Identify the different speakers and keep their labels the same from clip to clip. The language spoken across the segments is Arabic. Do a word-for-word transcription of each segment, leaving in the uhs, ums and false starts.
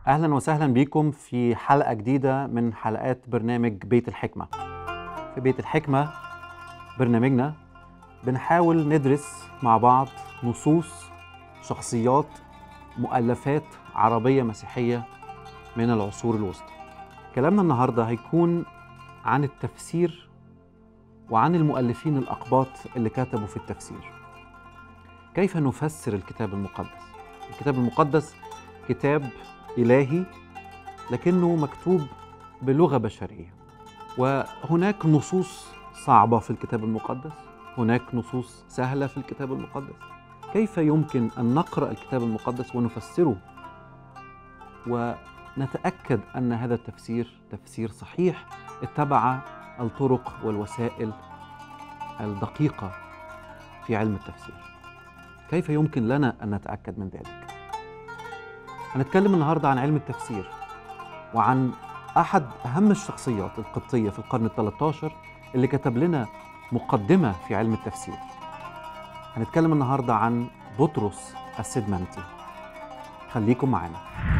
Speaker 1: أهلا وسهلا بكم في حلقة جديدة من حلقات برنامج بيت الحكمة. في بيت الحكمة برنامجنا بنحاول ندرس مع بعض نصوص، شخصيات، مؤلفات عربية مسيحية من العصور الوسطى. كلامنا النهاردة هيكون عن التفسير وعن المؤلفين الأقباط اللي كتبوا في التفسير. كيف نفسر الكتاب المقدس؟ الكتاب المقدس كتاب إلهي لكنه مكتوب بلغة بشرية، وهناك نصوص صعبة في الكتاب المقدس، هناك نصوص سهلة في الكتاب المقدس. كيف يمكن أن نقرأ الكتاب المقدس ونفسره ونتأكد أن هذا التفسير تفسير صحيح اتبع الطرق والوسائل الدقيقة في علم التفسير؟ كيف يمكن لنا أن نتأكد من ذلك؟ هنتكلم النهاردة عن علم التفسير وعن أحد أهم الشخصيات القبطية في القرن الثالث عشر اللي كتب لنا مقدمة في علم التفسير. هنتكلم النهاردة عن بطرس السدمنتي. خليكم معنا.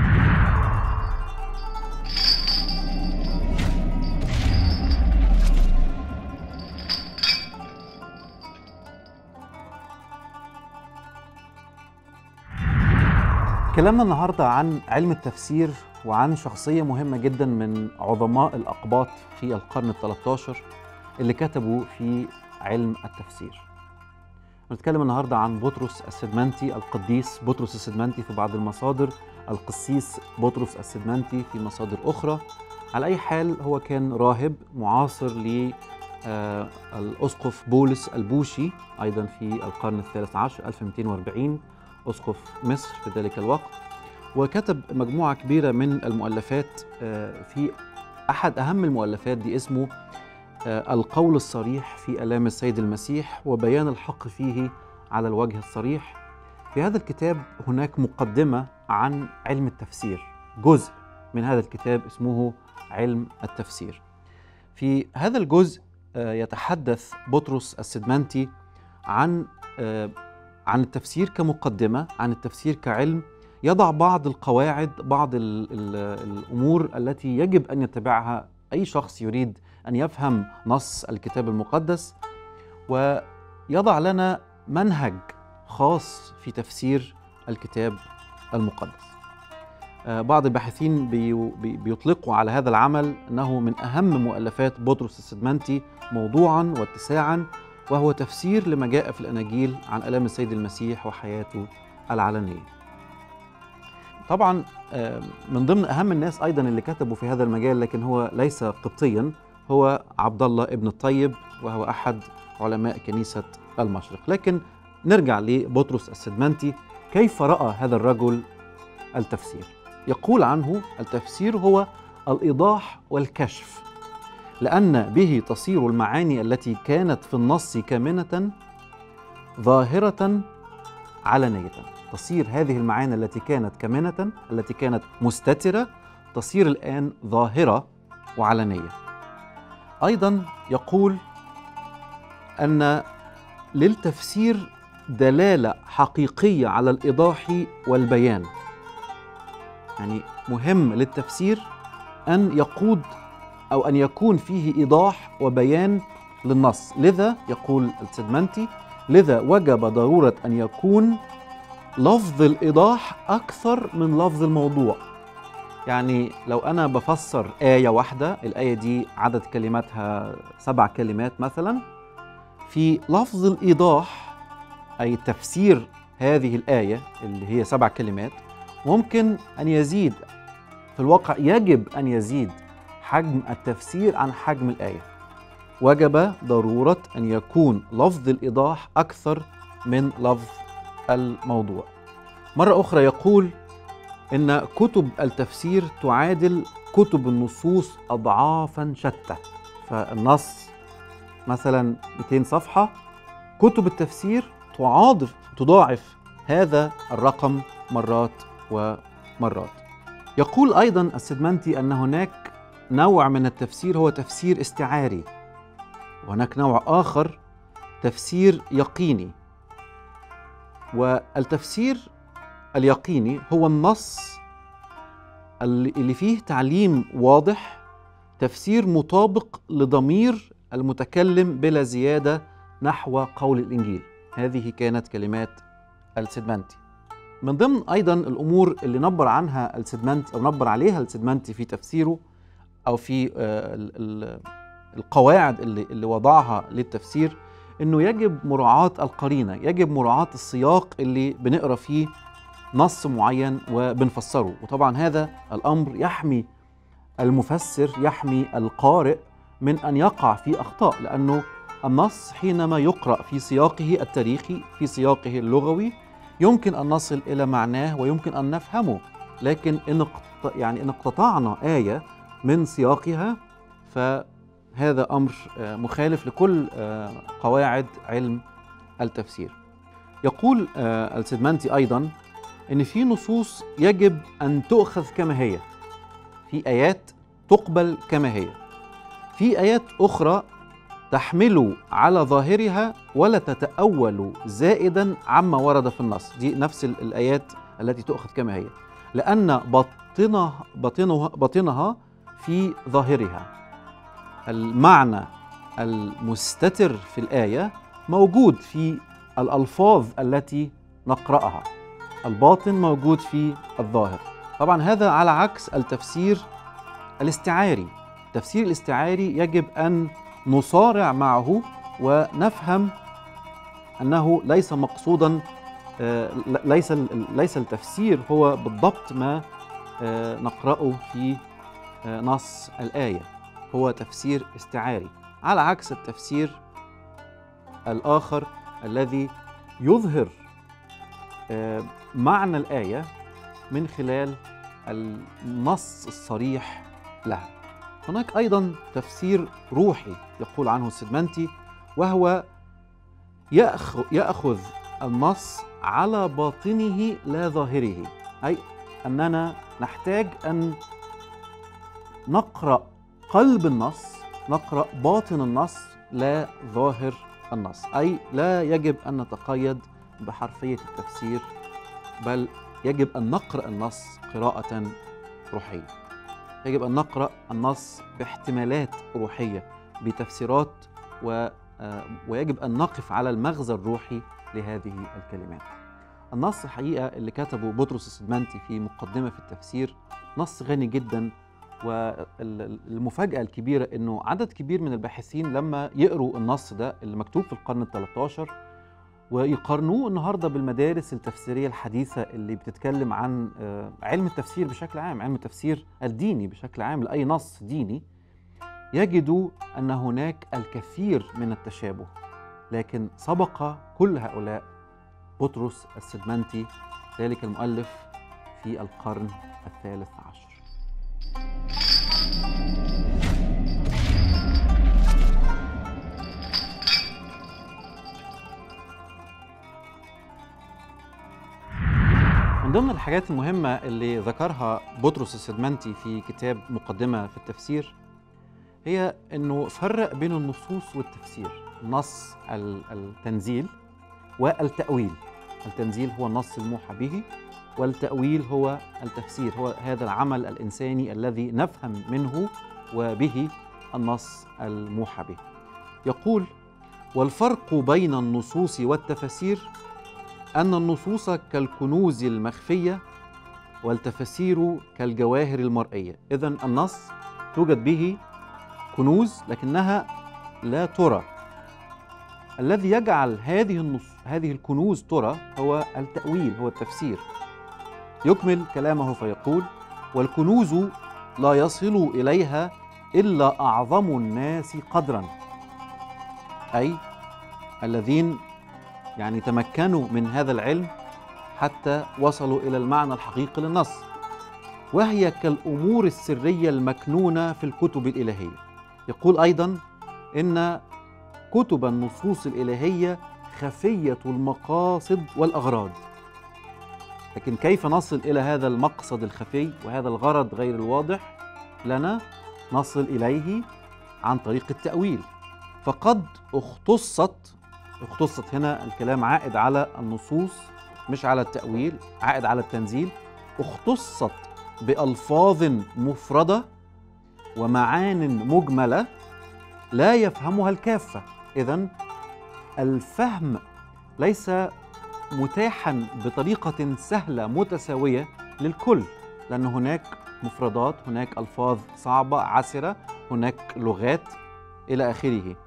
Speaker 1: كلامنا النهاردة عن علم التفسير وعن شخصية مهمة جدا من عظماء الأقباط في القرن الثالث عشر اللي كتبوا في علم التفسير. نتكلم النهاردة عن بطرس السدمنتي، القديس بطرس السدمنتي في بعض المصادر، القسيس بطرس السدمنتي في مصادر أخرى. على أي حال هو كان راهب معاصر للأسقف بولس البوشي أيضا في القرن الثالث عشر ألف ومئتين وأربعين، أسقف مصر في ذلك الوقت، وكتب مجموعة كبيرة من المؤلفات. في أحد أهم المؤلفات دي اسمه القول الصريح في آلام السيد المسيح وبيان الحق فيه على الوجه الصريح. في هذا الكتاب هناك مقدمة عن علم التفسير، جزء من هذا الكتاب اسمه علم التفسير. في هذا الجزء يتحدث بطرس السدمنتي عن عن التفسير كمقدمة، عن التفسير كعلم، يضع بعض القواعد، بعض ال ال الأمور التي يجب أن يتبعها أي شخص يريد أن يفهم نص الكتاب المقدس، ويضع لنا منهج خاص في تفسير الكتاب المقدس. بعض الباحثين بي بيطلقوا على هذا العمل أنه من أهم مؤلفات بطرس السدمنتي موضوعاً واتساعاً، وهو تفسير لما جاء في الأناجيل عن آلام السيد المسيح وحياته العلنية. طبعاً من ضمن أهم الناس أيضاً اللي كتبوا في هذا المجال لكن هو ليس قبطياً هو عبد الله ابن الطيب، وهو أحد علماء كنيسة المشرق. لكن نرجع لبطرس السدمنتي. كيف رأى هذا الرجل التفسير؟ يقول عنه: التفسير هو الإيضاح والكشف، لأن به تصير المعاني التي كانت في النص كامنة ظاهرة علنية. تصير هذه المعاني التي كانت كامنة، التي كانت مستترة، تصير الآن ظاهرة وعلنية. أيضا يقول أن للتفسير دلالة حقيقية على الإيضاح والبيان. يعني مهم للتفسير أن يقود أو أن يكون فيه إيضاح وبيان للنص. لذا يقول السدمنتي: لذا وجب ضرورة أن يكون لفظ الإيضاح أكثر من لفظ الموضوع. يعني لو أنا بفسر آية واحدة، الآية دي عدد كلماتها سبع كلمات مثلا، في لفظ الإيضاح أي تفسير هذه الآية اللي هي سبع كلمات ممكن أن يزيد، في الواقع يجب أن يزيد حجم التفسير عن حجم الآية. وجب ضرورة أن يكون لفظ الإيضاح أكثر من لفظ الموضوع. مرة أخرى يقول إن كتب التفسير تعادل كتب النصوص أضعافاً شتى. فالنص مثلاً مئتين صفحة، كتب التفسير تعاضف تضاعف هذا الرقم مرات ومرات. يقول أيضاً السدمنتي أن هناك نوع من التفسير هو تفسير استعاري، وهناك نوع آخر تفسير يقيني. والتفسير اليقيني هو النص اللي فيه تعليم واضح، تفسير مطابق لضمير المتكلم بلا زيادة نحو قول الإنجيل. هذه كانت كلمات السدمنتي. من ضمن أيضا الأمور اللي نبر عنها السدمنتي أو نبر عليها السدمنتي في تفسيره أو في القواعد اللي, اللي وضعها للتفسير، إنه يجب مراعاة القرينة، يجب مراعاة السياق اللي بنقرأ فيه نص معين وبنفسره. وطبعا هذا الأمر يحمي المفسر، يحمي القارئ من أن يقع في أخطاء، لأنه النص حينما يقرأ في سياقه التاريخي، في سياقه اللغوي، يمكن أن نصل إلى معناه ويمكن أن نفهمه. لكن إن يعني إن اقتطعنا آية من سياقها فهذا أمر مخالف لكل قواعد علم التفسير. يقول السدمنتي أيضا إن في نصوص يجب أن تؤخذ كما هي، في آيات تقبل كما هي، في آيات أخرى تحمل على ظاهرها ولا تتأول زائدا عما ورد في النص. دي نفس الآيات التي تؤخذ كما هي، لأن باطنها, باطنها, باطنها في ظاهرها. المعنى المستتر في الآية موجود في الألفاظ التي نقرأها، الباطن موجود في الظاهر. طبعا هذا على عكس التفسير الاستعاري. التفسير الاستعاري يجب أن نصارع معه ونفهم أنه ليس مقصودا، ليس ليس التفسير هو بالضبط ما نقرأه في نص الآية، هو تفسير استعاري، على عكس التفسير الآخر الذي يظهر معنى الآية من خلال النص الصريح لها. هناك أيضا تفسير روحي يقول عنه السدمنتي، وهو يأخذ النص على باطنه لا ظاهره، أي أننا نحتاج أن نقرأ قلب النص، نقرأ باطن النص لا ظاهر النص. أي لا يجب أن نتقيد بحرفية التفسير، بل يجب أن نقرأ النص قراءة روحية، يجب أن نقرأ النص باحتمالات روحية، بتفسيرات، و... ويجب أن نقف على المغزى الروحي لهذه الكلمات. النص الحقيقة اللي كتبه بطرس السدمنتي في مقدمة في التفسير نص غني جدا، والمفاجأة الكبيرة أنه عدد كبير من الباحثين لما يقروا النص ده اللي مكتوب في القرن الثالث عشر ويقارنوه النهاردة بالمدارس التفسيرية الحديثة اللي بتتكلم عن علم التفسير بشكل عام، علم التفسير الديني بشكل عام لأي نص ديني، يجدوا أن هناك الكثير من التشابه. لكن سبق كل هؤلاء بطرس السدمنتي، ذلك المؤلف في القرن الثالث عشر. من ضمن الحاجات المهمة اللي ذكرها بطرس السدمنتي في كتاب مقدمة في التفسير هي أنه فرق بين النصوص والتفسير. نص التنزيل والتأويل. التنزيل هو النص الموحى به، والتأويل هو التفسير، هو هذا العمل الإنساني الذي نفهم منه وبه النص الموحى به. يقول: والفرق بين النصوص والتفاسير أن النصوص كالكنوز المخفية والتفاسير كالجواهر المرئية. إذن النص توجد به كنوز لكنها لا ترى. الذي يجعل هذه النص هذه الكنوز ترى هو التأويل، هو التفسير. يكمل كلامه فيقول: والكنوز لا يصل إليها إلا أعظم الناس قدرا، أي الذين يعني تمكنوا من هذا العلم حتى وصلوا إلى المعنى الحقيقي للنص، وهي كالأمور السرية المكنونة في الكتب الإلهية. يقول أيضا إن كتب النصوص الإلهية خفية المقاصد والأغراض. لكن كيف نصل إلى هذا المقصد الخفي وهذا الغرض غير الواضح لنا؟ نصل إليه عن طريق التأويل. فقد اختصت اختصت هنا الكلام عائد على النصوص مش على التأويل، عائد على التنزيل. اختصت بألفاظ مفردة ومعان مجملة لا يفهمها الكافة. إذن الفهم ليس متاحا بطريقة سهلة متساوية للكل، لأن هناك مفردات، هناك ألفاظ صعبة عسرة، هناك لغات إلى آخره.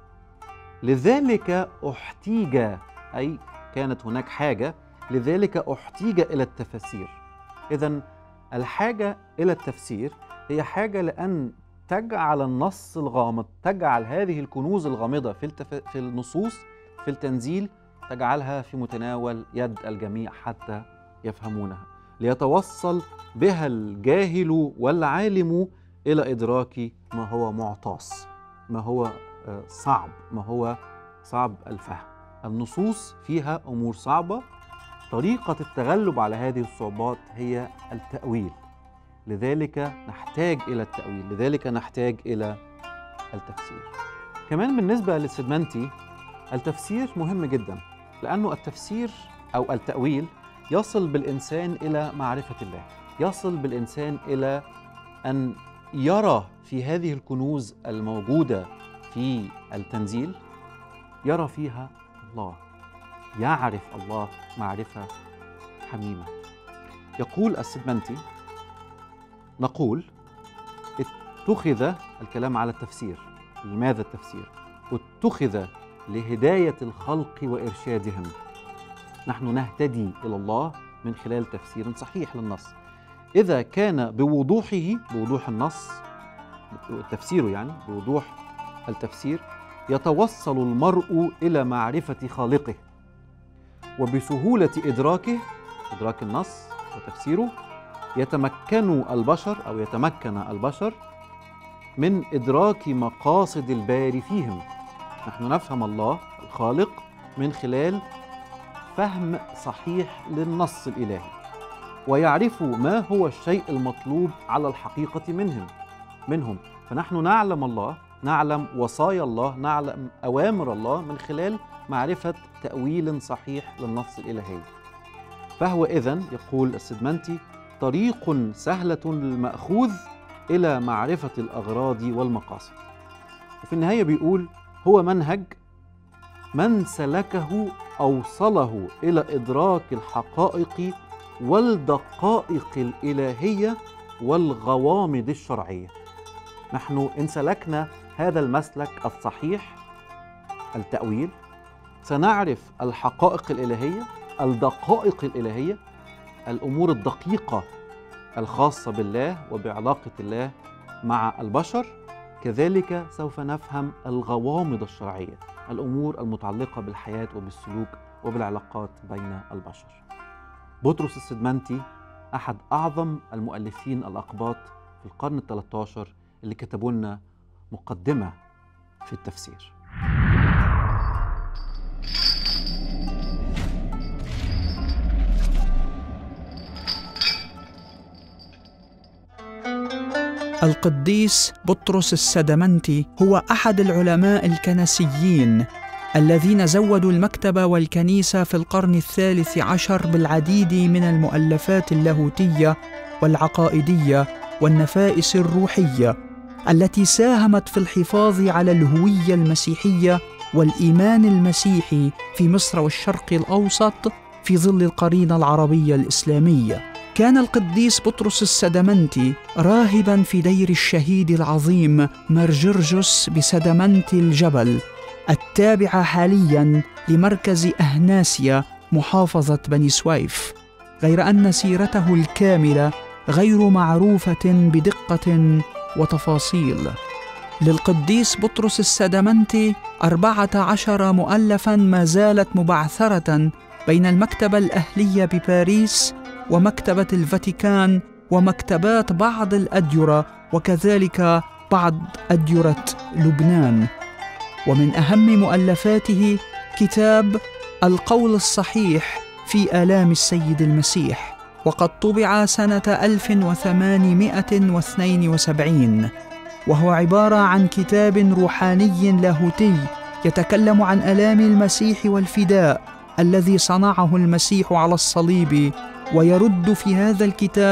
Speaker 1: لذلك احتيج، أي كانت هناك حاجة، لذلك احتيج إلى التفاسير. إذن الحاجة إلى التفسير هي حاجة لأن تجعل النص الغامض، تجعل هذه الكنوز الغامضة في, التف... في النصوص في التنزيل، تجعلها في متناول يد الجميع حتى يفهمونها، ليتوصل بها الجاهل والعالم إلى إدراك ما هو معطاس، ما هو صعب، ما هو صعب الفهم. النصوص فيها أمور صعبة، طريقة التغلب على هذه الصعوبات هي التأويل. لذلك نحتاج إلى التأويل، لذلك نحتاج إلى التفسير. كمان بالنسبة للسدمنتي، التفسير مهم جدا، لأنه التفسير أو التأويل يصل بالإنسان إلى معرفة الله، يصل بالإنسان إلى أن يرى في هذه الكنوز الموجودة في التنزيل، يرى فيها الله، يعرف الله معرفة حميمة. يقول السدمنتي، نقول اتخذ الكلام على التفسير. لماذا التفسير؟ اتخذ لهداية الخلق وإرشادهم. نحن نهتدي إلى الله من خلال تفسير صحيح للنص. إذا كان بوضوحه، بوضوح النص، تفسيره يعني بوضوح التفسير، يتوصل المرء إلى معرفة خالقه، وبسهولة إدراكه، إدراك النص وتفسيره، يتمكن البشر أو يتمكن البشر من إدراك مقاصد الباري فيهم. نحن نفهم الله الخالق من خلال فهم صحيح للنص الإلهي، ويعرف ما هو الشيء المطلوب على الحقيقة منهم منهم فنحن نعلم الله، نعلم وصايا الله، نعلم أوامر الله من خلال معرفة تأويل صحيح للنص الإلهي. فهو إذن، يقول السدمنتي، طريق سهلة للمأخوذ إلى معرفة الأغراض والمقاصد. وفي النهاية بيقول هو منهج من سلكه أوصله إلى إدراك الحقائق والدقائق الإلهية والغوامض الشرعية. نحن إن سلكنا هذا المسلك الصحيح، التأويل، سنعرف الحقائق الإلهية، الدقائق الإلهية، الأمور الدقيقة الخاصة بالله وبعلاقة الله مع البشر. كذلك سوف نفهم الغوامض الشرعية، الأمور المتعلقة بالحياة وبالسلوك وبالعلاقات بين البشر. بطرس السدمنتي أحد أعظم المؤلفين الأقباط في القرن الثالث عشر اللي كتبوا لنا مقدمة في التفسير.
Speaker 2: القديس بطرس السدمنتي هو أحد العلماء الكنسيين الذين زودوا المكتبة والكنيسة في القرن الثالث عشر بالعديد من المؤلفات اللاهوتية والعقائدية والنفائس الروحية التي ساهمت في الحفاظ على الهوية المسيحية والإيمان المسيحي في مصر والشرق الأوسط في ظل القرينة العربية الإسلامية. كان القديس بطرس السدمنتي راهباً في دير الشهيد العظيم مرجرجس بسدمنت الجبل، التابعة حالياً لمركز أهناسيا محافظة بني سويف، غير أن سيرته الكاملة غير معروفة بدقة وتفاصيل. للقديس بطرس السدمنتي أربعة عشر مؤلفاً ما زالت مبعثرة بين المكتبة الأهلية بباريس ومكتبة الفاتيكان ومكتبات بعض الأديرة وكذلك بعض أديرة لبنان. ومن أهم مؤلفاته كتاب القول الصحيح في آلام السيد المسيح، وقد طبع سنة ألف وثمانمائة واثنين وسبعين، وهو عبارة عن كتاب روحاني لاهوتي يتكلم عن آلام المسيح والفداء الذي صنعه المسيح على الصليب، ويرد في هذا الكتاب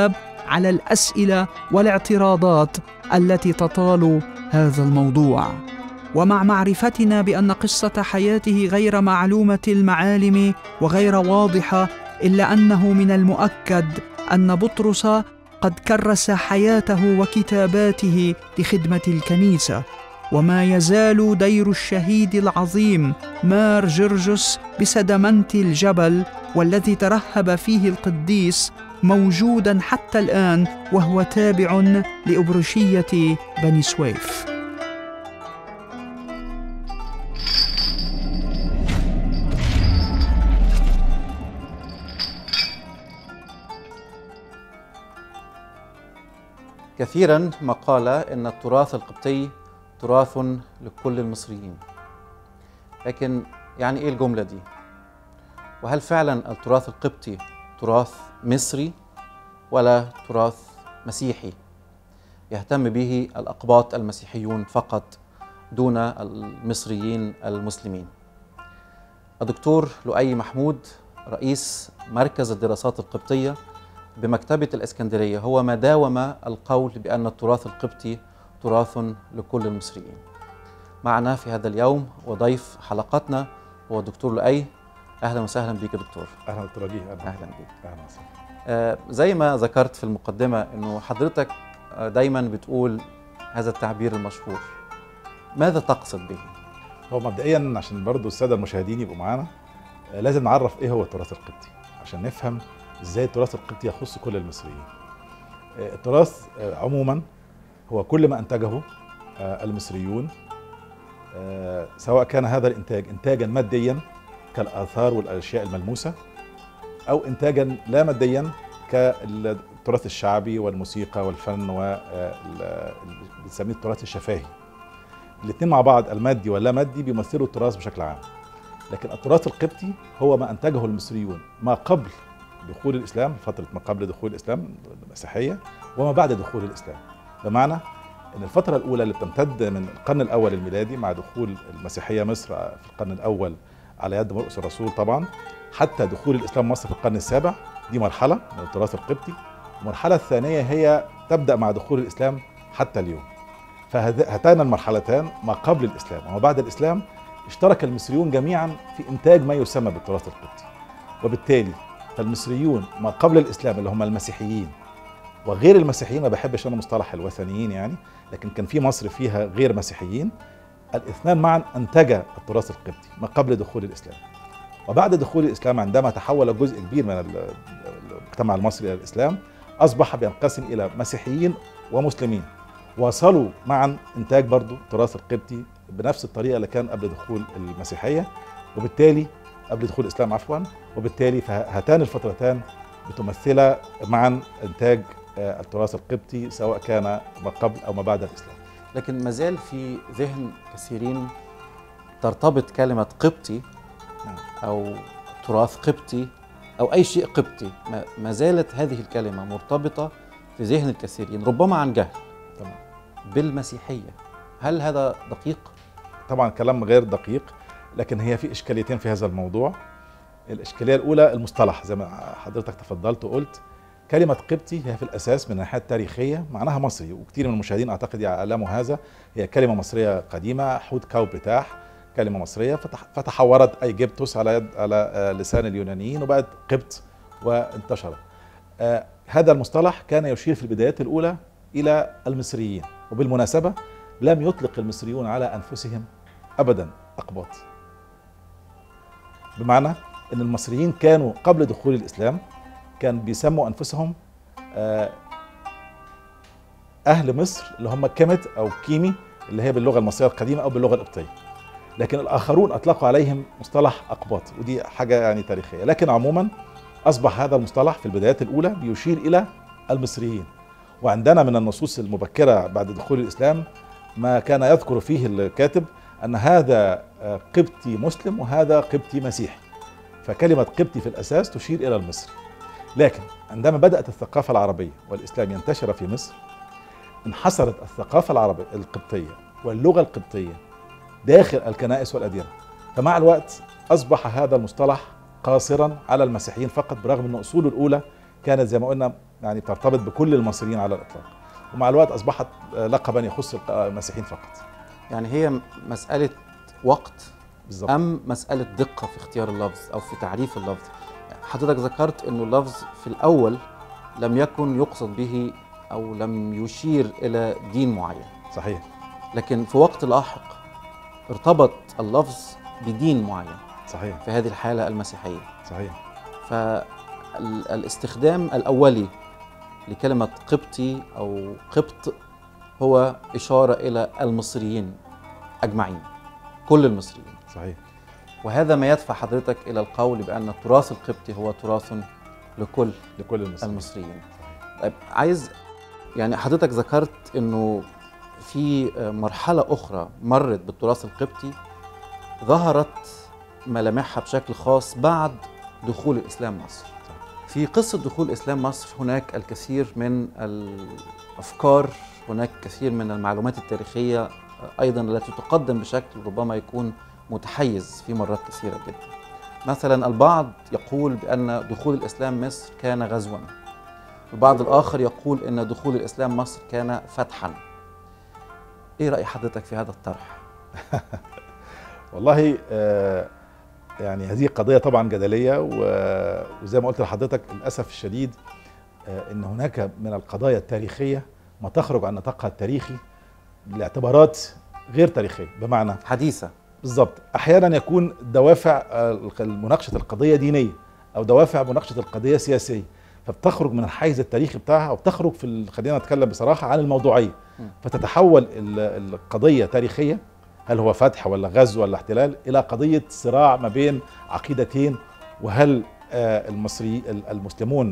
Speaker 2: على الأسئلة والاعتراضات التي تطال هذا الموضوع. ومع معرفتنا بأن قصة حياته غير معلومة المعالم وغير واضحة، إلا أنه من المؤكد أن بطرس قد كرس حياته وكتاباته لخدمة الكنيسة. وما يزال دير الشهيد العظيم مار جرجس بسدمنت الجبل والذي ترهب فيه القديس موجوداً حتى الآن، وهو تابع لأبرشية بني سويف.
Speaker 1: كثيرا ما قال إن التراث القبطي تراث لكل المصريين، لكن يعني إيه الجملة دي؟ وهل فعلا التراث القبطي تراث مصري ولا تراث مسيحي يهتم به الأقباط المسيحيون فقط دون المصريين المسلمين؟ الدكتور لؤي محمود رئيس مركز الدراسات القبطية بمكتبة الإسكندرية هو ما داوم القول بأن التراث القبطي تراث لكل المصريين. معنا في هذا اليوم وضيف حلقتنا هو الدكتور لؤي. أهلا وسهلا بك يا دكتور.
Speaker 3: أهلا دكتور أهلا,
Speaker 1: أهلا بك.
Speaker 3: أهلا وسهلا.
Speaker 1: آه زي ما ذكرت في المقدمة أنه حضرتك دايما بتقول هذا التعبير المشهور، ماذا تقصد به؟
Speaker 3: هو مبدئيا عشان برضو السادة المشاهدين يبقوا معانا آه لازم نعرف إيه هو التراث القبطي عشان نفهم إزاي التراث القبطي يخص كل المصريين. آه التراث آه عموما هو كل ما أنتجه آه المصريون، آه سواء كان هذا الإنتاج إنتاجا ماديا كالآثار والأشياء الملموسة، أو إنتاجا لا ماديا كالتراث الشعبي والموسيقى والفن وبنسميه التراث الشفاهي. الاثنين مع بعض المادي واللا مادي بيمثلوا التراث بشكل عام. لكن التراث القبطي هو ما أنتجه المصريون ما قبل دخول الإسلام، فترة ما قبل دخول الإسلام المسيحية وما بعد دخول الإسلام. بمعنى أن الفترة الأولى اللي بتمتد من القرن الأول الميلادي مع دخول المسيحية مصر في القرن الأول على يد مرقس الرسول طبعا، حتى دخول الإسلام مصر في القرن السابع، دي مرحلة من التراث القبطي. المرحلة الثانية هي تبدأ مع دخول الإسلام حتى اليوم. فهاتان المرحلتان ما قبل الإسلام وما بعد الإسلام اشترك المصريون جميعا في إنتاج ما يسمى بالتراث القبطي. وبالتالي فالمصريون ما قبل الإسلام اللي هم المسيحيين وغير المسيحيين، ما بحبش أنا مصطلح الوثنيين يعني، لكن كان في مصر فيها غير مسيحيين، الاثنان معا أنتجا التراث القبطي ما قبل دخول الإسلام. وبعد دخول الإسلام عندما تحول جزء كبير من المجتمع المصري إلى الإسلام أصبح بينقسم إلى مسيحيين ومسلمين، واصلوا معا إنتاج برضو التراث القبطي بنفس الطريقة اللي كان قبل دخول المسيحية، وبالتالي قبل دخول الإسلام عفوا. وبالتالي فهاتان الفترتان بتمثل معا إنتاج التراث القبطي سواء كان ما قبل أو ما بعد الإسلام.
Speaker 1: لكن ما زال في ذهن كثيرين ترتبط كلمة قبطي أو تراث قبطي أو أي شيء قبطي، ما زالت هذه الكلمة مرتبطة في ذهن الكثيرين ربما عن جهل
Speaker 3: تمام
Speaker 1: بالمسيحية. هل هذا دقيق؟
Speaker 3: طبعا كلام غير دقيق، لكن هي في إشكاليتين في هذا الموضوع. الإشكالية الأولى المصطلح زي ما حضرتك تفضلت وقلت، كلمة قبطي هي في الأساس من الناحية التاريخية معناها مصري، وكثير من المشاهدين أعتقد يعلموا هذا. هي كلمة مصرية قديمة، حوت كاو بتاح، كلمة مصرية فتحورت أي جبتوس على يد على لسان اليونانيين وبقت قبط وانتشرت. آه هذا المصطلح كان يشير في البدايات الأولى إلى المصريين، وبالمناسبة لم يطلق المصريون على أنفسهم أبدا أقباط، بمعنى أن المصريين كانوا قبل دخول الإسلام كان بيسموا أنفسهم آه أهل مصر اللي هم كيمت أو كيمي اللي هي باللغة المصرية القديمة أو باللغة القبطية، لكن الآخرون أطلقوا عليهم مصطلح أقباط، ودي حاجة يعني تاريخية. لكن عموما أصبح هذا المصطلح في البدايات الأولى بيشير إلى المصريين. وعندنا من النصوص المبكرة بعد دخول الإسلام ما كان يذكر فيه الكاتب أن هذا قبطي مسلم وهذا قبطي مسيحي، فكلمة قبطي في الأساس تشير إلى المصري. لكن عندما بدأت الثقافة العربية والإسلام ينتشر في مصر، انحصرت الثقافة العربية القبطية واللغة القبطية داخل الكنائس والأديرة، فمع الوقت أصبح هذا المصطلح قاصرا على المسيحيين فقط، برغم أن أصوله الأولى كانت زي ما قلنا يعني بترتبط بكل المصريين على الاطلاق، ومع الوقت اصبحت لقبا يخص المسيحيين فقط.
Speaker 1: يعني هي مساله وقت
Speaker 3: بالظبط.
Speaker 1: ام مساله دقه في اختيار اللفظ او في تعريف اللفظ؟ حضرتك ذكرت انه اللفظ في الاول لم يكن يقصد به او لم يشير الى دين معين.
Speaker 3: صحيح.
Speaker 1: لكن في وقت لاحق ارتبط اللفظ بدين معين.
Speaker 3: صحيح.
Speaker 1: في هذه الحالة المسيحية.
Speaker 3: صحيح.
Speaker 1: فالاستخدام الأولي لكلمة قبطي أو قبط هو إشارة إلى المصريين أجمعين، كل المصريين.
Speaker 3: صحيح.
Speaker 1: وهذا ما يدفع حضرتك إلى القول بأن التراث القبطي هو تراث لكل
Speaker 3: لكل المصريين.
Speaker 1: المصريين. طيب عايز يعني حضرتك ذكرت إنه في مرحلة أخرى مرت بالتراث القبطي ظهرت ملامحها بشكل خاص بعد دخول الإسلام مصر. في قصة دخول الإسلام مصر هناك الكثير من الأفكار، هناك كثير من المعلومات التاريخية أيضا التي تقدم بشكل ربما يكون متحيز في مرات كثيرة جدا. مثلا البعض يقول بأن دخول الإسلام مصر كان غزوا، البعض الآخر يقول أن دخول الإسلام مصر كان فتحا. إيه رأي حضرتك في هذا الطرح؟
Speaker 3: والله آه يعني هذه قضية طبعا جدلية، وزي ما قلت لحضرتك للأسف الشديد آه إن هناك من القضايا التاريخية ما تخرج عن نطاقها التاريخي لاعتبارات غير تاريخية، بمعنى
Speaker 1: حديثة.
Speaker 3: بالضبط. أحيانا يكون دوافع مناقشة القضية دينية أو دوافع مناقشة القضية سياسية، فبتخرج من الحيز التاريخي بتاعها وبتخرج في خلينا نتكلم بصراحة عن الموضوعية، فتتحول القضية تاريخية، هل هو فتح ولا غزو ولا احتلال، إلى قضية صراع ما بين عقيدتين، وهل المصري المسلمون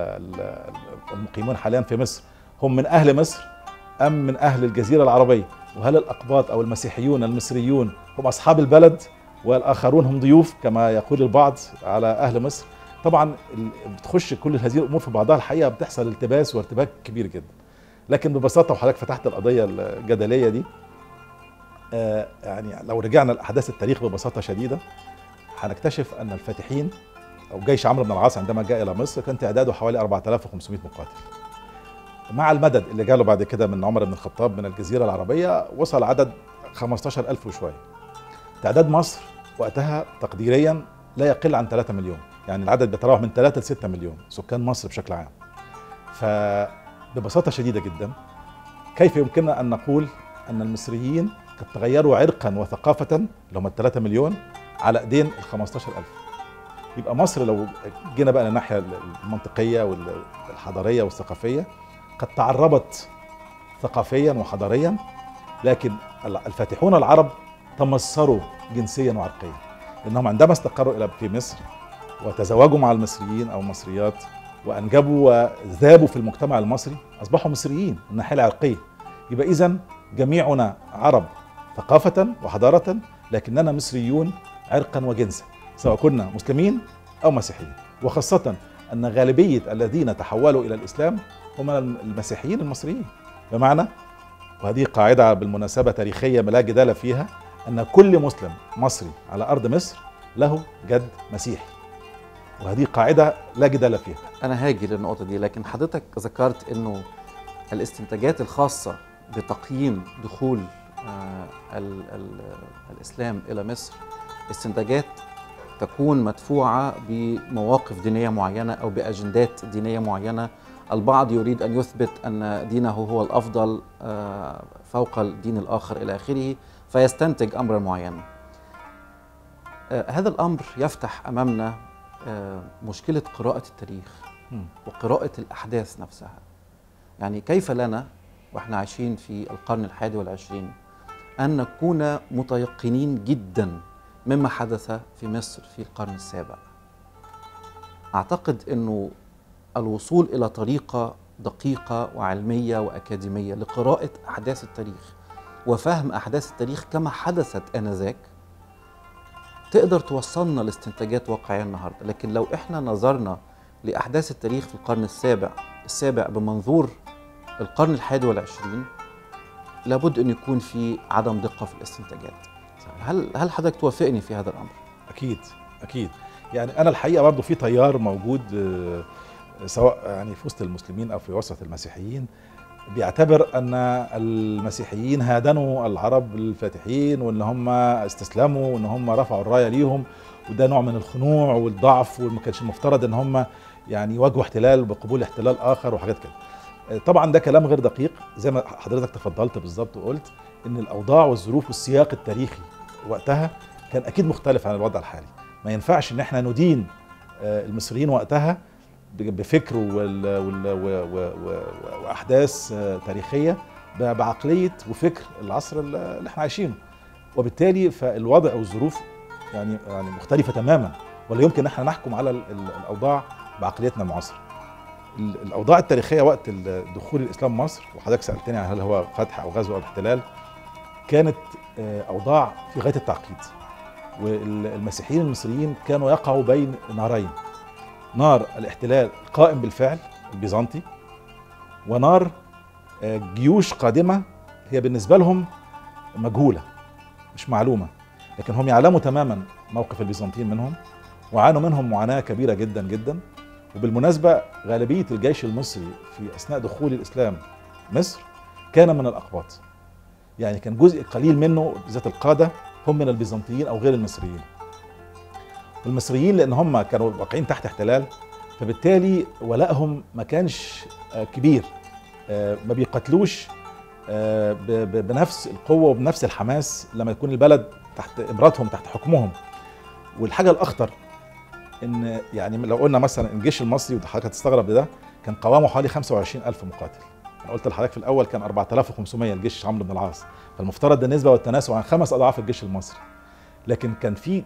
Speaker 3: المقيمون حاليا في مصر هم من أهل مصر أم من أهل الجزيرة العربية، وهل الأقباط أو المسيحيون المصريون هم أصحاب البلد والآخرون هم ضيوف كما يقول البعض على أهل مصر. طبعا بتخش كل هذه الأمور في بعضها الحقيقة بتحصل التباس وارتباك كبير جدا. لكن ببساطة وحضرتك فتحت القضية الجدلية دي، آه يعني لو رجعنا لأحداث التاريخ ببساطة شديدة هنكتشف أن الفاتحين أو جيش عمرو بن العاص عندما جاء إلى مصر كان تعداده حوالي أربعة آلاف وخمسمائة مقاتل. مع المدد اللي جاله بعد كده من عمر بن الخطاب من الجزيرة العربية وصل عدد خمسة عشر ألف وشوية. تعداد مصر وقتها تقديريا لا يقل عن ثلاثة مليون، يعني العدد بيتراوح من ثلاثة ل ستة مليون سكان مصر بشكل عام. فببساطة شديدة جدا كيف يمكننا أن نقول أن المصريين قد تغيروا عرقا وثقافة اللي هم الثلاثة مليون على ايدين ال خمسة عشر ألف؟ يبقى مصر لو جينا بقى للناحية المنطقية والحضارية والثقافية قد تعربت ثقافيا وحضاريا، لكن الفاتحون العرب تمصروا جنسيا وعرقيا، لأنهم عندما استقروا إلى في مصر وتزوجوا مع المصريين أو المصريات وأنجبوا وذابوا في المجتمع المصري أصبحوا مصريين من الناحية العرقية. يبقى إذن جميعنا عرب ثقافة وحضارة، لكننا مصريون عرقا وجنسا، سواء كنا مسلمين أو مسيحيين، وخاصة أن غالبية الذين تحولوا إلى الإسلام هم المسيحيين المصريين. بمعنى، وهذه قاعدة بالمناسبة تاريخية لا جدال فيها، أن كل مسلم مصري على أرض مصر له جد مسيحي، وهذه قاعدة لا جدال فيها.
Speaker 1: أنا هاجي للنقطة دي، لكن حضرتك ذكرت أنه الاستنتاجات الخاصة بتقييم دخول آه ال ال الإسلام إلى مصر استنتاجات تكون مدفوعة بمواقف دينية معينة أو بأجندات دينية معينة. البعض يريد أن يثبت أن دينه هو الأفضل آه فوق الدين الآخر إلى آخره، فيستنتج أمرا معينا. آه هذا الأمر يفتح أمامنا آه مشكلة قراءة التاريخ وقراءة الأحداث نفسها. يعني كيف لنا وإحنا عايشين في القرن الحادي والعشرين أن نكون متيقنين جدا مما حدث في مصر في القرن السابع؟ أعتقد أنه الوصول إلى طريقة دقيقة وعلمية وأكاديمية لقراءة أحداث التاريخ وفهم أحداث التاريخ كما حدثت آنذاك تقدر توصلنا لاستنتاجات واقعية النهاردة. لكن لو إحنا نظرنا لأحداث التاريخ في القرن السابع السابع بمنظور القرن الحادي والعشرين لابد أن يكون في عدم دقة في الاستنتاجات. هل هل حضرتك توافقني في هذا الأمر؟
Speaker 3: أكيد أكيد. يعني أنا الحقيقة برضو في تيار موجود سواء يعني في وسط المسلمين أو في وسط المسيحيين بيعتبر أن المسيحيين هادنوا العرب الفاتحين، وأن هم استسلموا، وأن هم رفعوا الراية ليهم، وده نوع من الخنوع والضعف، وما كانش المفترض أن هم يعني يواجهوا احتلال بقبول احتلال آخر وحاجات كده. طبعا ده كلام غير دقيق، زي ما حضرتك تفضلت بالظبط وقلت ان الاوضاع والظروف والسياق التاريخي وقتها كان اكيد مختلف عن الوضع الحالي. ما ينفعش ان احنا ندين المصريين وقتها بفكر واحداث تاريخيه بعقليه وفكر العصر اللي احنا عايشينه، وبالتالي فالوضع والظروف يعني يعني مختلفه تماما، ولا يمكن ان احنا نحكم على الاوضاع بعقليتنا المعاصره. الاوضاع التاريخيه وقت دخول الاسلام مصر، وحضرتك سالتني عن هل هو فتح او غزو او احتلال، كانت اوضاع في غايه التعقيد، والمسيحيين المصريين كانوا يقعوا بين نارين: نار الاحتلال قائم بالفعل البيزنطي، ونار جيوش قادمه هي بالنسبه لهم مجهوله مش معلومه، لكن هم يعلموا تماما موقف البيزنطيين منهم، وعانوا منهم معاناه كبيره جدا جدا. وبالمناسبة غالبية الجيش المصري في أثناء دخول الإسلام مصر كان من الأقباط، يعني كان جزء قليل منه ذات القادة هم من البيزنطيين أو غير المصريين. والمصريين لأن هم كانوا واقعين تحت احتلال، فبالتالي ولائهم ما كانش كبير، ما بيقتلوش بنفس القوة وبنفس الحماس لما يكون البلد تحت إمراتهم تحت حكمهم. والحاجة الأخطر ان يعني لو قلنا مثلا الجيش المصري، وده حضرتك هتستغرب بده، كان قوامه حوالي خمسة وعشرين ألف مقاتل. انا قلت لحضرتك في الاول كان أربعة آلاف وخمسمية الجيش عمرو بن العاص، فالمفترض النسبه والتناسب عن خمس اضعاف الجيش المصري. لكن كان في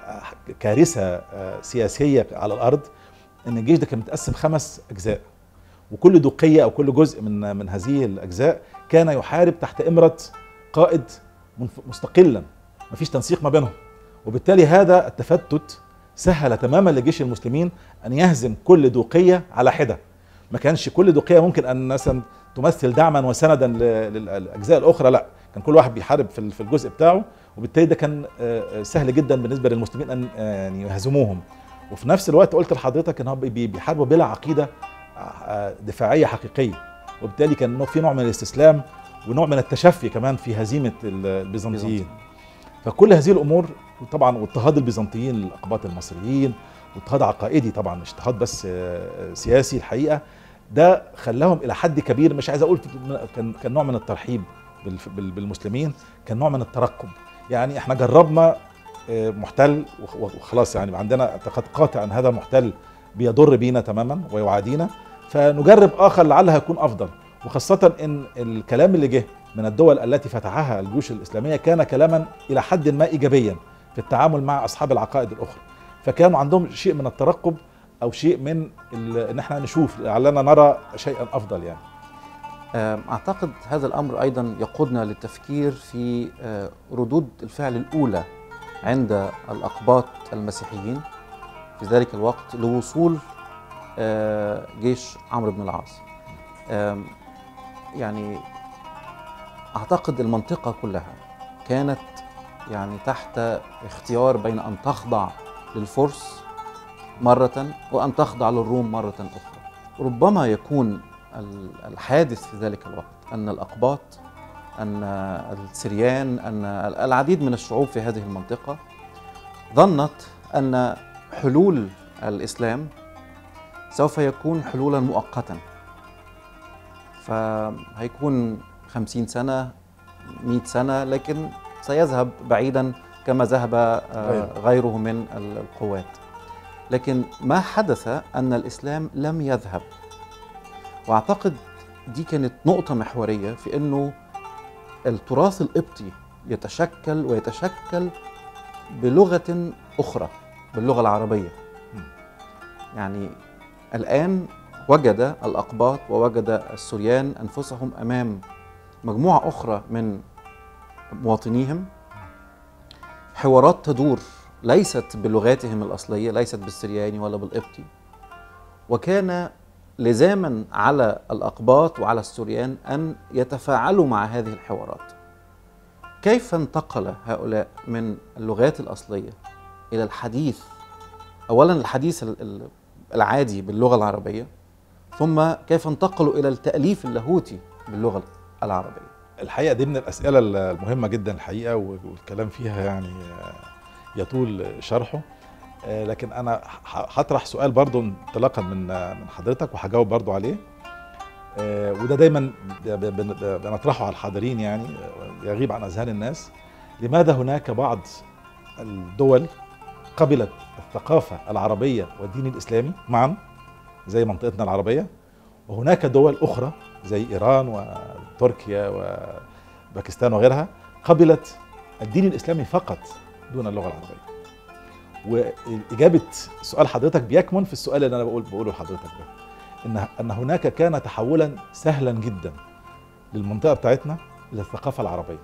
Speaker 3: كارثه سياسيه على الارض، ان الجيش ده كان متقسم خمس اجزاء، وكل دوقيه او كل جزء من من هذه الاجزاء كان يحارب تحت امره قائد مستقلا، مفيش تنسيق ما بينهم. وبالتالي هذا التفتت سهل تماما لجيش المسلمين ان يهزم كل دوقيه على حده. ما كانش كل دوقيه ممكن ان مثلا تمثل دعما وسندا للاجزاء الاخرى، لا، كان كل واحد بيحارب في الجزء بتاعه، وبالتالي ده كان سهل جدا بالنسبه للمسلمين ان يعني يهزموهم. وفي نفس الوقت قلت لحضرتك ان هم بيحاربوا بلا عقيده دفاعيه حقيقيه، وبالتالي كان في نوع من الاستسلام ونوع من التشفي كمان في هزيمه البيزنطيين. فكل هذه الامور طبعا، واضطهاد البيزنطيين للاقباط المصريين، واضطهاد عقائدي طبعا، مش اضطهاد بس سياسي الحقيقه، ده خلاهم الى حد كبير، مش عايز اقول كان كان نوع من الترحيب بالمسلمين، كان نوع من الترقب. يعني احنا جربنا محتل وخلاص، يعني عندنا اعتقاد قاطع ان هذا المحتل بيضر بينا تماما ويعادينا، فنجرب اخر لعلها يكون افضل. وخاصه ان الكلام اللي جه من الدول التي فتحها الجيوش الاسلاميه كان كلاما الى حد ما ايجابيا في التعامل مع اصحاب العقائد الاخرى، فكانوا عندهم شيء من الترقب او شيء من ان احنا نشوف لعلنا نرى شيئا افضل. يعني
Speaker 1: اعتقد هذا الامر ايضا يقودنا للتفكير في ردود الفعل الاولى عند الاقباط المسيحيين في ذلك الوقت لوصول جيش عمرو بن العاص. يعني اعتقد المنطقه كلها كانت يعني تحت اختيار بين ان تخضع للفرس مرة وأن تخضع للروم مرة أخرى. ربما يكون الحادث في ذلك الوقت أن الأقباط، أن السريان، أن العديد من الشعوب في هذه المنطقة ظنت أن حلول الإسلام سوف يكون حلولا مؤقتا، فهيكون خمسين سنة مئة سنة، لكن سيذهب بعيدا كما ذهب غيره من القوات. لكن ما حدث أن الإسلام لم يذهب، وأعتقد دي كانت نقطة محورية في أنه التراث القبطي يتشكل ويتشكل بلغة أخرى، باللغة العربية. يعني الآن وجد الأقباط ووجد السريان أنفسهم أمام مجموعة أخرى من مواطنيهم، حوارات تدور ليست بلغاتهم الأصلية، ليست بالسرياني ولا بالقبطي، وكان لزاما على الأقباط وعلى السريان أن يتفاعلوا مع هذه الحوارات. كيف انتقل هؤلاء من اللغات الأصلية إلى الحديث؟ أولا الحديث العادي باللغة العربية، ثم كيف انتقلوا إلى التأليف اللاهوتي باللغة العربية؟
Speaker 3: الحقيقة دي من الأسئلة المهمة جدا الحقيقة، والكلام فيها يعني يطول شرحه، لكن أنا هطرح سؤال برضو انطلاقا من من حضرتك وهجاوب برضو عليه، وده دايما بنطرحه على الحاضرين يعني يغيب عن أذهان الناس. لماذا هناك بعض الدول قبلت الثقافة العربية والدين الإسلامي معا زي منطقتنا العربية، وهناك دول أخرى زي إيران وتركيا وباكستان وغيرها قبلت الدين الإسلامي فقط دون اللغة العربية؟ وإجابة سؤال حضرتك بيكمن في السؤال اللي أنا بقول بقوله لحضرتك ده، إن أن هناك كان تحولا سهلا جدا للمنطقة بتاعتنا للثقافة العربية.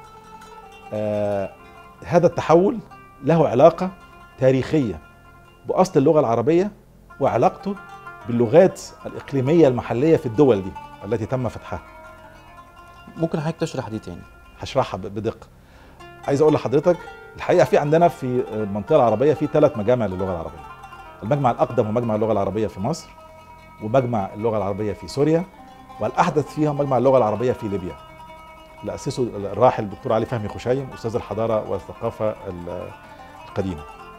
Speaker 3: آه هذا التحول له علاقة تاريخية بأصل اللغة العربية وعلاقته باللغات الإقليمية المحلية في الدول دي التي تم فتحها.
Speaker 1: ممكن حضرتك تشرح دي تاني؟
Speaker 3: هشرحها بدقة. عايز أقول لحضرتك الحقيقة في عندنا في المنطقة العربية في ثلاث مجامع للغة العربية. المجمع الأقدم هو مجمع اللغة العربية في مصر، ومجمع اللغة العربية في سوريا، والأحدث فيها مجمع اللغة العربية في ليبيا اللي أسسه الراحل الدكتور علي فهمي خشيم أستاذ الحضارة والثقافة القديمة.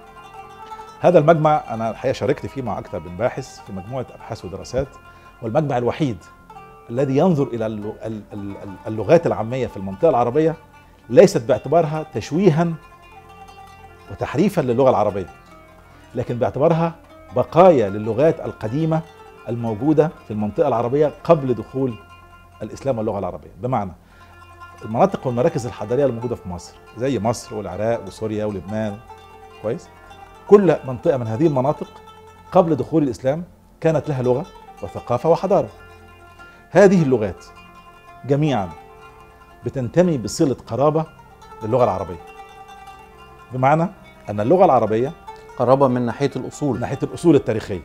Speaker 3: هذا المجمع أنا الحقيقة شاركت فيه مع أكثر من باحث في مجموعة أبحاث ودراسات، والمجمع الوحيد الذي ينظر إلى اللغات العامية في المنطقة العربية ليست باعتبارها تشويها وتحريفا للغة العربية، لكن باعتبارها بقايا للغات القديمة الموجودة في المنطقة العربية قبل دخول الإسلام واللغة العربية. بمعنى المناطق والمراكز الحضارية الموجودة في مصر زي مصر والعراق وسوريا ولبنان، كويس؟ كل منطقة من هذه المناطق قبل دخول الإسلام كانت لها لغة وثقافة وحضارة. هذه اللغات جميعا بتنتمي بصلة قرابة للغة العربية، بمعنى أن اللغة العربية
Speaker 1: قرابة من ناحية الأصول،
Speaker 3: من ناحية الأصول التاريخية،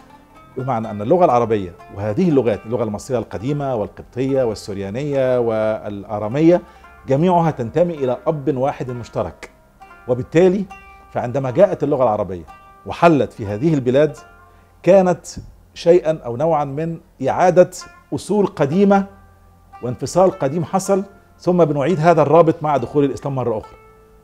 Speaker 3: بمعنى أن اللغة العربية وهذه اللغات اللغة المصرية القديمة والقبطية والسريانية والآرامية جميعها تنتمي إلى أب واحد مشترك. وبالتالي فعندما جاءت اللغة العربية وحلت في هذه البلاد كانت شيئا أو نوعا من إعادة أصول قديمة وانفصال قديم حصل، ثم بنعيد هذا الرابط مع دخول الإسلام مرة أخرى.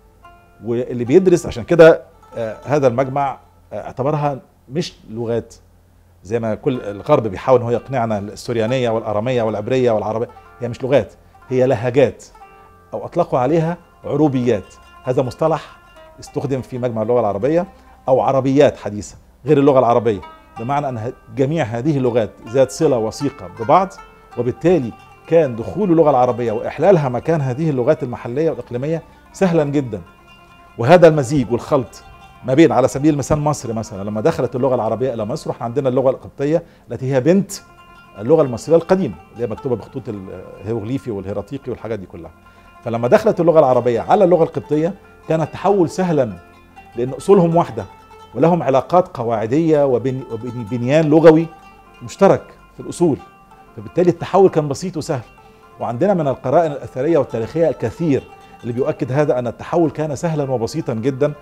Speaker 3: واللي بيدرس عشان كده آه هذا المجمع آه اعتبرها مش لغات زي ما كل الغرب بيحاول ان هو يقنعنا السريانية والآرامية والعبرية والعربية، هي مش لغات، هي لهجات أو أطلقوا عليها عروبيات. هذا مصطلح استخدم في مجمع اللغة العربية، أو عربيات حديثة غير اللغة العربية، بمعنى أن جميع هذه اللغات ذات صلة وثيقة ببعض، وبالتالي كان دخول اللغة العربية وإحلالها مكان هذه اللغات المحلية والإقليمية سهلا جدا. وهذا المزيج والخلط ما بين على سبيل المثال مصر مثلا لما دخلت اللغة العربية إلى مصر، واحنا عندنا اللغة القبطية التي هي بنت اللغة المصرية القديمة اللي هي مكتوبة بخطوط الهيروغليفي والهيراتيقي والحاجات دي كلها. فلما دخلت اللغة العربية على اللغة القبطية كان التحول سهلا، لأن أصولهم واحدة ولهم علاقات قواعدية وبنيان لغوي مشترك في الأصول، فبالتالي التحول كان بسيط وسهل. وعندنا من القرائن الأثرية والتاريخية الكثير اللي بيؤكد هذا، أن التحول كان سهلا وبسيطا جدا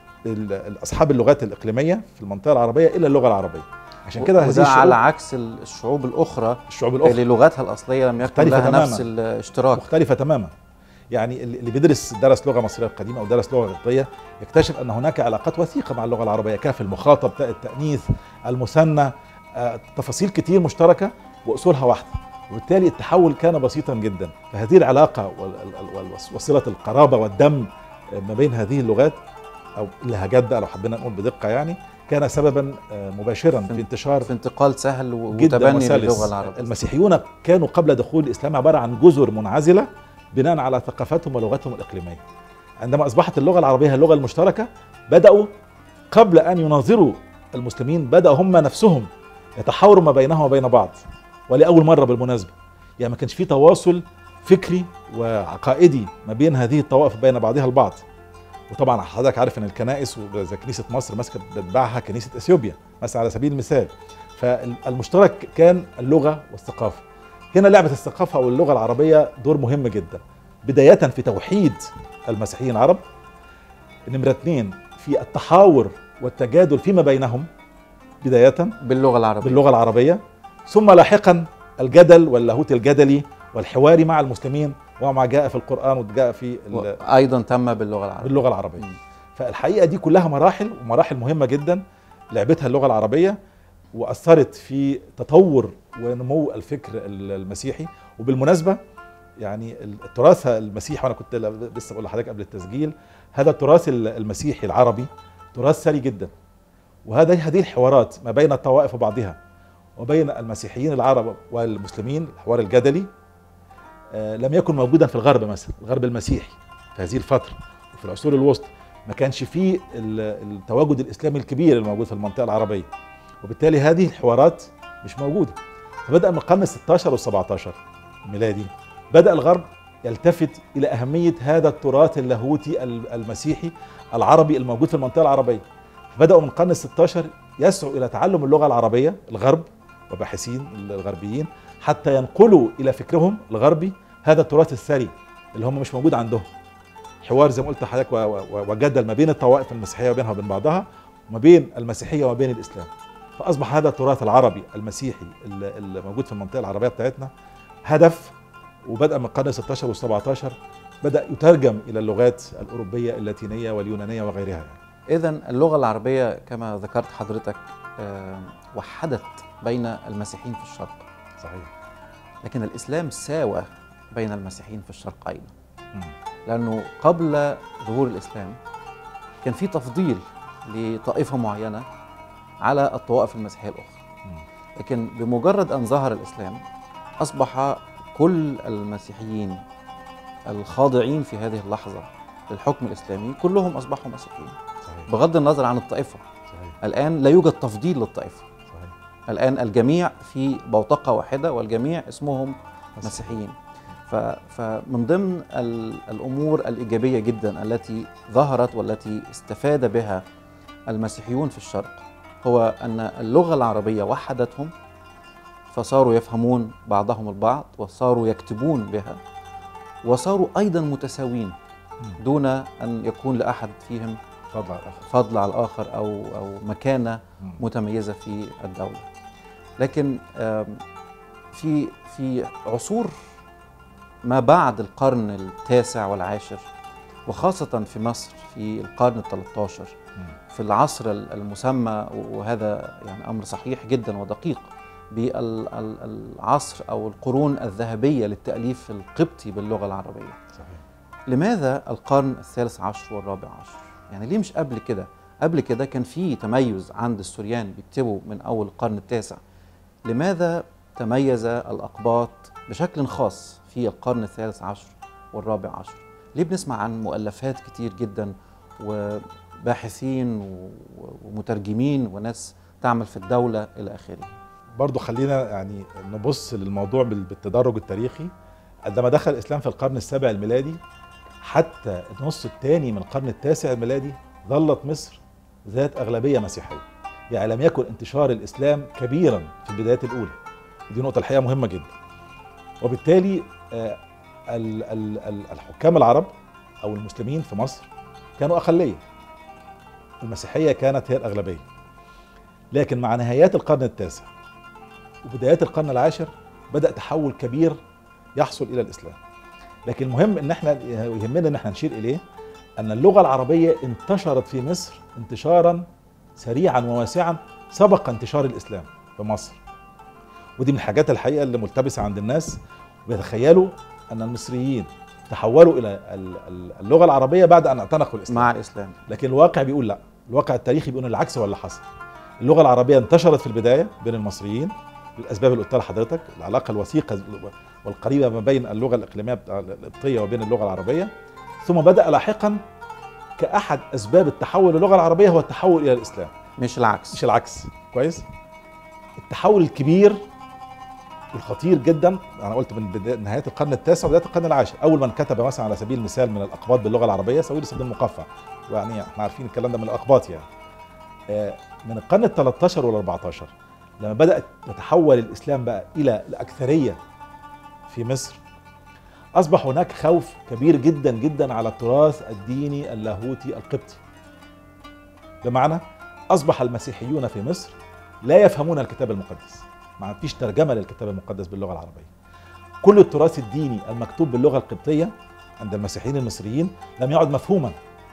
Speaker 3: أصحاب اللغات الإقليمية في المنطقة العربية إلى اللغة العربية. عشان كده
Speaker 1: وده على عكس الشعوب الأخرى
Speaker 3: الشعوب الأخرى
Speaker 1: اللي لغتها الأصلية لم يكن لها
Speaker 3: تماماً.
Speaker 1: نفس الاشتراك،
Speaker 3: مختلفة تماما. يعني اللي بيدرس درس لغة مصرية قديمة أو درس لغة قبطية يكتشف أن هناك علاقات وثيقة مع اللغة العربية، كاف المخاطب، تاء التأنيث، المثنى، تفاصيل كتير مشتركة وأصولها واحدة، وبالتالي التحول كان بسيطا جدا. فهذه العلاقة وصلة القرابة والدم ما بين هذه اللغات أو اللهجات ده لو حبينا نقول بدقة يعني كان سببا مباشرا في انتشار
Speaker 1: في انتقال سهل وتبني للغة العربية.
Speaker 3: المسيحيون كانوا قبل دخول الإسلام عبارة عن جزر منعزلة بناء على ثقافتهم ولغتهم الإقليمية. عندما أصبحت اللغة العربية هي اللغة المشتركة بدأوا قبل أن يناظروا المسلمين بدأوا هم نفسهم يتحاوروا ما بينهم وبين بعض، ولأول مرة بالمناسبة. يعني ما كانش في تواصل فكري وعقائدي ما بين هذه الطوائف بين بعضها البعض. وطبعا حضرتك عارف ان الكنائس زي كنيسه مصر ماسكه بتبعها كنيسه اثيوبيا مثلا على سبيل المثال، فالمشترك كان اللغه والثقافه. هنا لعبه الثقافه او اللغه العربيه دور مهم جدا، بدايه في توحيد المسيحيين العرب، نمره اثنين في التحاور والتجادل فيما بينهم بدايه
Speaker 1: باللغه العربيه
Speaker 3: باللغه العربيه ثم لاحقا الجدل واللاهوت الجدلي والحواري مع المسلمين وما جاء في القرآن وجاء في
Speaker 1: أيضا تم باللغة العربية
Speaker 3: باللغة العربية. م. فالحقيقة دي كلها مراحل ومراحل مهمة جدا لعبتها اللغة العربية، وأثرت في تطور ونمو الفكر المسيحي. وبالمناسبة يعني التراث المسيحي، وأنا كنت لسه بقول لحضرتك قبل التسجيل، هذا التراث المسيحي العربي تراث ثري جدا، وهذا هذه الحوارات ما بين الطوائف وبعضها وبين المسيحيين العرب والمسلمين، الحوار الجدلي آه لم يكن موجودا في الغرب مثلا، الغرب المسيحي في هذه الفترة وفي العصور الوسطى ما كانش فيه التواجد الإسلامي الكبير الموجود في المنطقة العربية، وبالتالي هذه الحوارات مش موجودة. فبدأ من القرن الستاشر والسبعتاشر الميلادي بدأ الغرب يلتفت إلى أهمية هذا التراث اللاهوتي المسيحي العربي الموجود في المنطقة العربية. بدأوا من القرن الستاشر يسعوا إلى تعلم اللغة العربية الغرب وباحثين الغربيين حتى ينقلوا إلى فكرهم الغربي هذا التراث الثري اللي هم مش موجود عندهم. حوار زي ما قلت لحضرتك وجدل ما بين الطوائف المسيحية وبينها وبين بعضها، وما بين المسيحية وما بين الإسلام. فأصبح هذا التراث العربي المسيحي اللي موجود في المنطقة العربية بتاعتنا هدف، وبدأ من القرن الستاشر والسبعتاشر بدأ يترجم إلى اللغات الأوروبية اللاتينية واليونانية وغيرها يعني.
Speaker 1: إذن اللغة العربية كما ذكرت حضرتك وحدت بين المسيحيين في الشرق.
Speaker 3: صحيح.
Speaker 1: لكن الإسلام ساوى بين المسيحيين في الشرق أيضا. لأنه قبل ظهور الإسلام كان في تفضيل لطائفة معينة على الطوائف المسيحية الأخرى. لكن بمجرد أن ظهر الإسلام أصبح كل المسيحيين الخاضعين في هذه اللحظة للحكم الإسلامي كلهم أصبحوا مسيحيين. صحيح. بغض النظر عن الطائفة. صحيح. الآن لا يوجد تفضيل للطائفة. صحيح. الآن الجميع في بوتقة واحدة والجميع اسمهم مسيحيين. فمن ضمن الأمور الإيجابية جدا التي ظهرت والتي استفاد بها المسيحيون في الشرق هو أن اللغة العربية وحدتهم، فصاروا يفهمون بعضهم البعض وصاروا يكتبون بها وصاروا أيضا متساوين دون أن يكون لأحد فيهم
Speaker 3: فضل على الآخر,
Speaker 1: فضل على الآخر أو, أو مكانة متميزة في الدولة. لكن في في عصور ما بعد القرن التاسع والعاشر وخاصة في مصر في القرن الثالث عشر في العصر المسمى، وهذا يعني أمر صحيح جدا ودقيق، بالعصر أو القرون الذهبية للتأليف القبطي باللغة العربية.
Speaker 3: صحيح.
Speaker 1: لماذا القرن الثالث عشر والرابع عشر؟ يعني ليه مش قبل كده؟ قبل كده كان في تميز عند السوريان بيكتبوا من أول القرن التاسع. لماذا تميز الأقباط بشكل خاص في القرن الثالث عشر والرابع عشر؟ ليه بنسمع عن مؤلفات كتير جدا وباحثين ومترجمين وناس تعمل في الدولة إلى آخره؟
Speaker 3: برضو خلينا يعني نبص للموضوع بالتدرج التاريخي. عندما دخل الإسلام في القرن السابع الميلادي حتى النص الثاني من القرن التاسع الميلادي ظلت مصر ذات أغلبية مسيحية، يعني لم يكن انتشار الإسلام كبيرا في البدايات الأولى. دي نقطة الحقيقة مهمة جدا. وبالتالي الحكام العرب أو المسلمين في مصر كانوا أقلية، المسيحية كانت هي الأغلبية. لكن مع نهايات القرن التاسع وبدايات القرن العاشر بدأ تحول كبير يحصل إلى الإسلام. لكن المهم إن احنا يهمنا إن احنا نشير إليه أن اللغة العربية انتشرت في مصر انتشارا سريعا وواسعا سبق انتشار الإسلام في مصر. ودي من الحاجات الحقيقة اللي ملتبسة عند الناس، ويتخيلوا أن المصريين تحولوا إلى اللغة العربية بعد أن اعتنقوا الإسلام
Speaker 1: مع الإسلام.
Speaker 3: لكن الواقع بيقول لا، الواقع التاريخي بيقول العكس هو اللي حصل. اللغة العربية انتشرت في البداية بين المصريين للأسباب اللي قلتها لحضرتك، العلاقة الوثيقة والقريبة ما بين اللغة الإقليمية القبطية وبين اللغة العربية. ثم بدأ لاحقا كأحد أسباب التحول للغة العربية هو التحول إلى الإسلام،
Speaker 1: مش العكس.
Speaker 3: مش العكس. كويس. التحول الكبير الخطير جدا انا قلت من نهايه القرن التاسع وبدايه القرن العاشر. اول من كتب مثلا على سبيل المثال من الاقباط باللغه العربيه سويرس بن المقفع، يعني احنا عارفين الكلام ده من الاقباط. يعني من القرن الثالث عشر والأربعة عشر لما بدات تتحول الاسلام بقى الى الاكثريه في مصر، اصبح هناك خوف كبير جدا جدا على التراث الديني اللاهوتي القبطي. بمعنى اصبح المسيحيون في مصر لا يفهمون الكتاب المقدس، ما فيش ترجمه للكتاب المقدس باللغه العربيه. كل التراث الديني المكتوب باللغه القبطيه عند المسيحيين المصريين لم يعد مفهوما.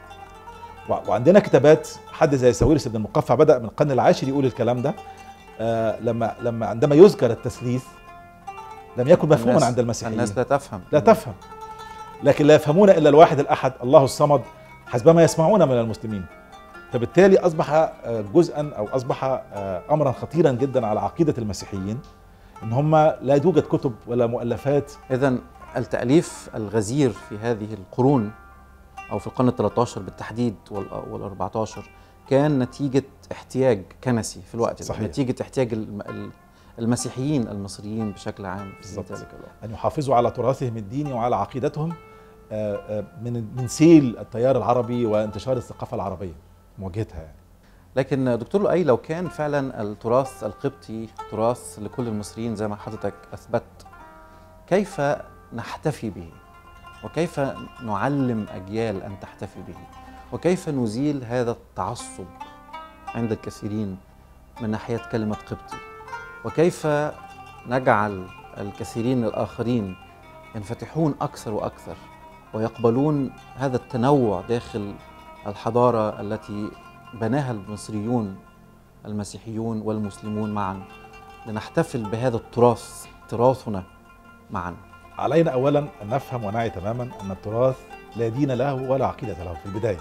Speaker 3: وعندنا كتابات، حد زي ساويرس بن المقفع بدأ من القرن العاشر يقول الكلام ده. آه لما لما عندما يذكر التثليث لم يكن مفهوما عند المسيحيين.
Speaker 1: الناس لا تفهم
Speaker 3: لا تفهم لكن لا يفهمون الا الواحد الاحد الله الصمد حسبما يسمعون من المسلمين. فبالتالي اصبح جزءا او اصبح امرا خطيرا جدا على عقيده المسيحيين ان هم لا يوجد كتب ولا مؤلفات.
Speaker 1: اذا التاليف الغزير في هذه القرون او في القرن الثالث عشر بالتحديد والاربعة عشر كان نتيجه احتياج كنسي في الوقت ده، نتيجه احتياج المسيحيين المصريين بشكل عام في ذلك الوقت
Speaker 3: ان يحافظوا على تراثهم الديني وعلى عقيدتهم من من سيل التيار العربي وانتشار الثقافه العربيه مواجهتها يعني.
Speaker 1: لكن دكتور لؤي، لو كان فعلا التراث القبطي تراث لكل المصريين زي ما حضرتك اثبت، كيف نحتفي به؟ وكيف نعلم اجيال ان تحتفي به؟ وكيف نزيل هذا التعصب عند الكثيرين من ناحيه كلمه قبطي؟ وكيف نجعل الكثيرين الآخرين ينفتحون أكثر وأكثر ويقبلون هذا التنوع داخل الحضارة التي بناها المصريون المسيحيون والمسلمون معا، لنحتفل بهذا التراث تراثنا معا؟
Speaker 3: علينا أولا أن نفهم ونعي تماما أن التراث لا دين له ولا عقيدة له في البداية.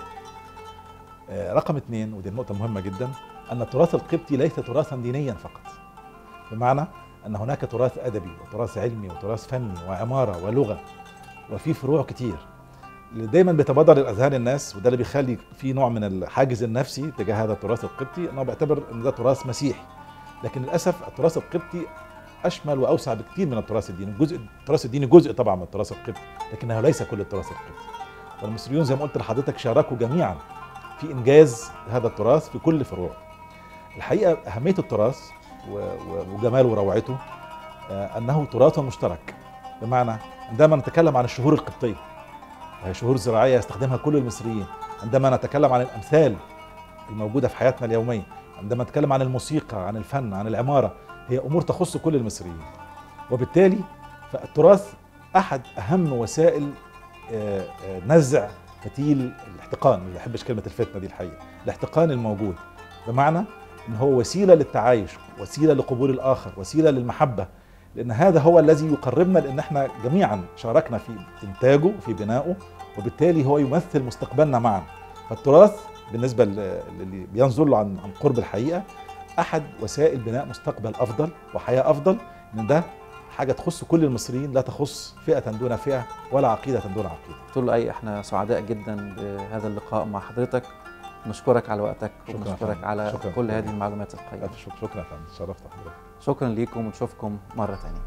Speaker 3: رقم اثنين، ودي النقطة مهمة جدا، أن التراث القبطي ليس تراثا دينيا فقط، بمعنى أن هناك تراث أدبي وتراث علمي وتراث فني وعمارة ولغة وفي فروع كتير. اللي دايما بيتبادر لأذهان الناس وده اللي بيخلي في نوع من الحاجز النفسي تجاه هذا التراث القبطي، أنه بيعتبر أن ده تراث مسيحي. لكن للأسف التراث القبطي أشمل وأوسع بكتير من التراث الديني. الجزء التراث الديني جزء طبعا من التراث القبطي، لكنه ليس كل التراث القبطي. والمصريون زي ما قلت لحضرتك شاركوا جميعا في إنجاز هذا التراث في كل فروعه. الحقيقة أهمية التراث وجماله وروعته أنه تراث مشترك، بمعنى عندما نتكلم عن الشهور القبطية وهي شهور زراعية يستخدمها كل المصريين، عندما نتكلم عن الأمثال الموجودة في حياتنا اليومية، عندما نتكلم عن الموسيقى، عن الفن، عن العمارة، هي أمور تخص كل المصريين. وبالتالي فالتراث أحد أهم وسائل نزع فتيل الاحتقان، ما بحبش كلمة الفتنة دي الحقيقة، الاحتقان الموجود، بمعنى إن هو وسيلة للتعايش، وسيلة لقبول الآخر، وسيلة للمحبة، لأن هذا هو الذي يقربنا، لأن احنا جميعا شاركنا في إنتاجه وفي بنائه، وبالتالي هو يمثل مستقبلنا معا. فالتراث بالنسبة للي بينظر له عن عن قرب الحقيقة أحد وسائل بناء مستقبل أفضل وحياة أفضل، إن ده حاجة تخص كل المصريين، لا تخص فئة دون فئة ولا عقيدة دون عقيدة.
Speaker 1: دكتور لؤي، احنا سعداء جدا بهذا اللقاء مع حضرتك، نشكرك على وقتك ونشكرك على شكرا كل هذه المعلومات القيمة.
Speaker 3: ألف شكرا. شكرا يا فندم، شرفت حضرتك.
Speaker 1: شكرا ليكم ونشوفكم مرة ثانية.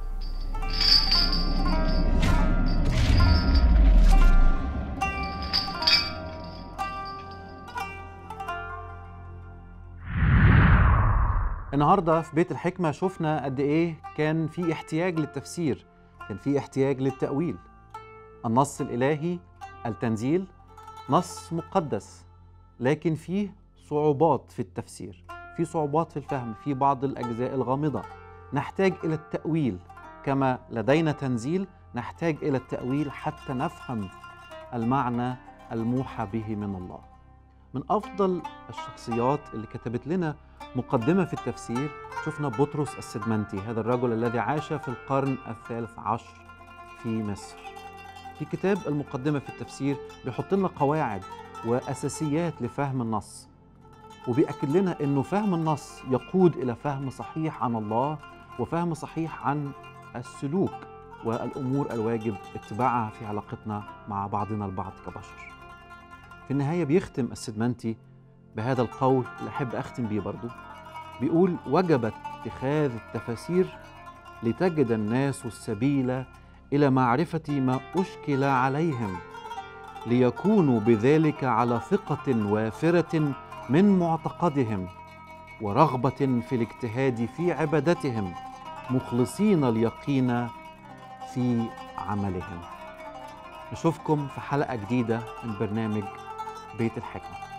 Speaker 1: النهارده في بيت الحكمة شفنا قد ايه كان في احتياج للتفسير، كان في احتياج للتأويل. النص الإلهي التنزيل نص مقدس، لكن فيه صعوبات في التفسير، في صعوبات في الفهم، في بعض الأجزاء الغامضة، نحتاج إلى التأويل. كما لدينا تنزيل نحتاج إلى التأويل حتى نفهم المعنى الموحى به من الله. من أفضل الشخصيات اللي كتبت لنا مقدمة في التفسير شفنا بطرس السدمنتي، هذا الرجل الذي عاش في القرن الثالث عشر في مصر. في كتاب المقدمة في التفسير بيحط لنا قواعد وأساسيات لفهم النص، وبيأكد لنا أنه فهم النص يقود إلى فهم صحيح عن الله وفهم صحيح عن السلوك والأمور الواجب اتباعها في علاقتنا مع بعضنا البعض كبشر. في النهاية بيختم السدمنتي بهذا القول اللي أحب أختم بيه برضو، بيقول: وجب اتخاذ التفاسير لتجد الناس السبيل إلى معرفة ما أشكل عليهم، ليكونوا بذلك على ثقة وافرة من معتقدهم ورغبة في الاجتهاد في عبادتهم، مخلصين اليقين في عملهم. نشوفكم في حلقة جديدة من برنامج بيت الحكمة.